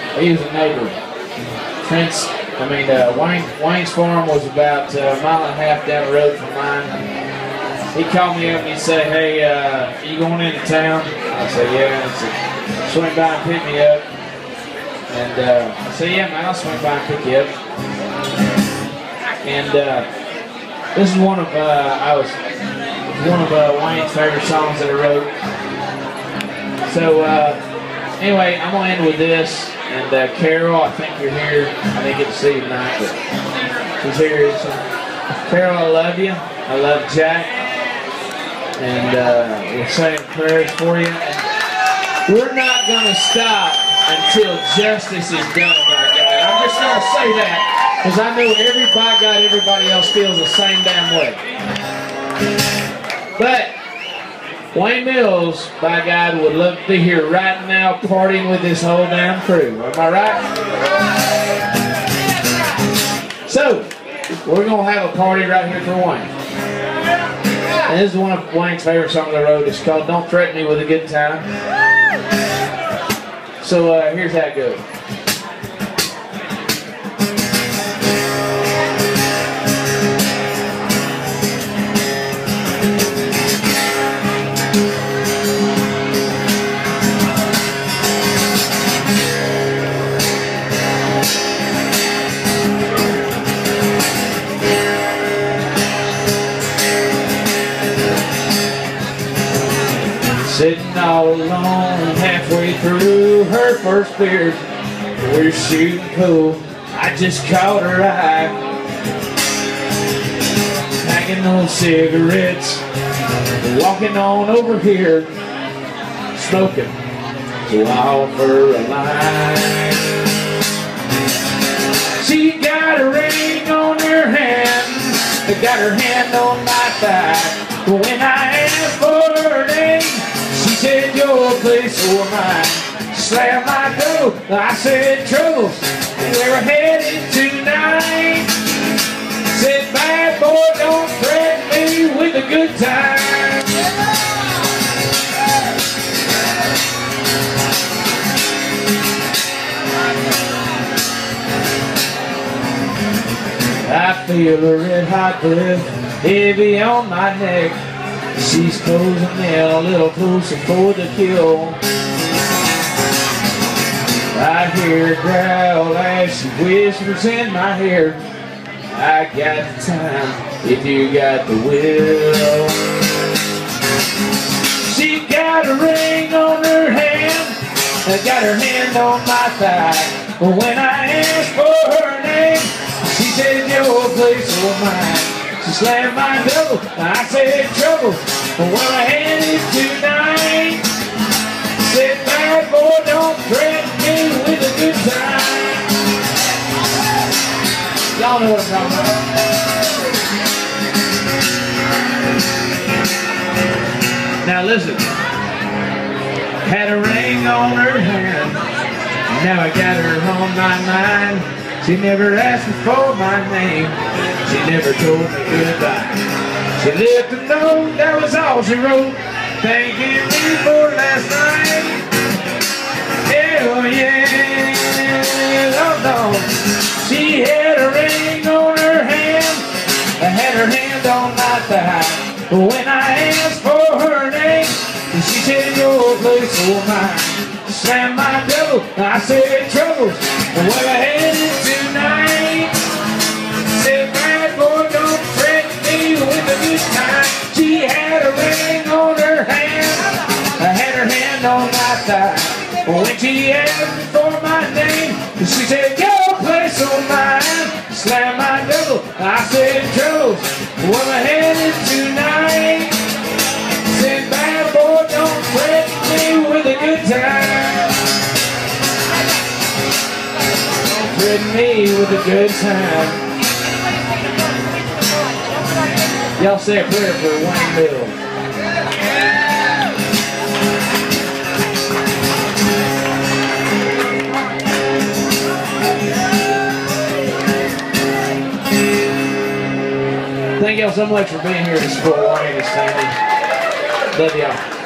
He was a neighbor. Wayne's farm was about a mile and a half down the road from mine. He called me up and he'd say, "Hey, you going into town?" I said, "Yeah." He said, "Swing by and pick me up." And I said, "Yeah, man, I'll swing by and pick you up." And this is one of Wayne's favorite songs that I wrote. So anyway, I'm gonna end with this. And Carol, I think you're here. I didn't get to see you tonight, but she's here. So, Carol, I love you. I love Jack. And we're saying prayers for you. And we're not going to stop until justice is done by God. I'm just going to say that because I know everybody else feels the same damn way. But Wayne Mills, by God, would love to be here right now partying with this whole damn crew. Am I right? So, we're going to have a party right here for Wayne. And this is one of Wayne's favorite songs I wrote. It's called Don't Threaten Me with a Good Time. So, here's how it goes. Sitting all alone halfway through her first beer. We're shooting pool, I just caught her eye. Packing those cigarettes, walking on over here, smoking, so I offer a line. She got a ring on her hand, got her hand on my thigh. When I asked for her name, she said, "Your place or mine." Slammed my door, I said, "Trouble, where we're headed tonight." Said, "Bad boy, don't threaten me with a good time." I feel a red hot breath heavy on my neck. She's closing in a little closer for the kill. I hear her growl as she whispers in my ear, "I got the time if you got the will." She got a ring on her hand, got her hand on my thigh. When I asked for her name, she said, "Your place or mine." She slammed my door, I said, "Trouble, where we're headed tonight." Said, "Bad boy, don't threaten me with a good time." Y'all know what I'm talking about. Now listen. Had a ring on her hand, now I got her on my mind. She never asked me for my name, she never told me goodbye. She left a note, that was all she wrote, thanking me for last night. Hell yeah, oh no. She had a ring on her hand, I had her hand on my thigh. When I asked for her name, she said, "Your place or mine." Slammed my door, I said, "Trouble, where we're headed tonight." Said, "Bad boy, don't threaten me with a good time." She had a ring on her hand, I had her hand on my thigh. When she asked me for my name, she said, "Your place or mine." Slammed my door, I said, "Trouble, where we're headed tonight." Said, "Bad boy, don't threaten me with a good time." Don't threaten me with a good time. Y'all say a prayer for Wayne Mills. Thank y'all so much for being here to support Wayne and his family. Love y'all.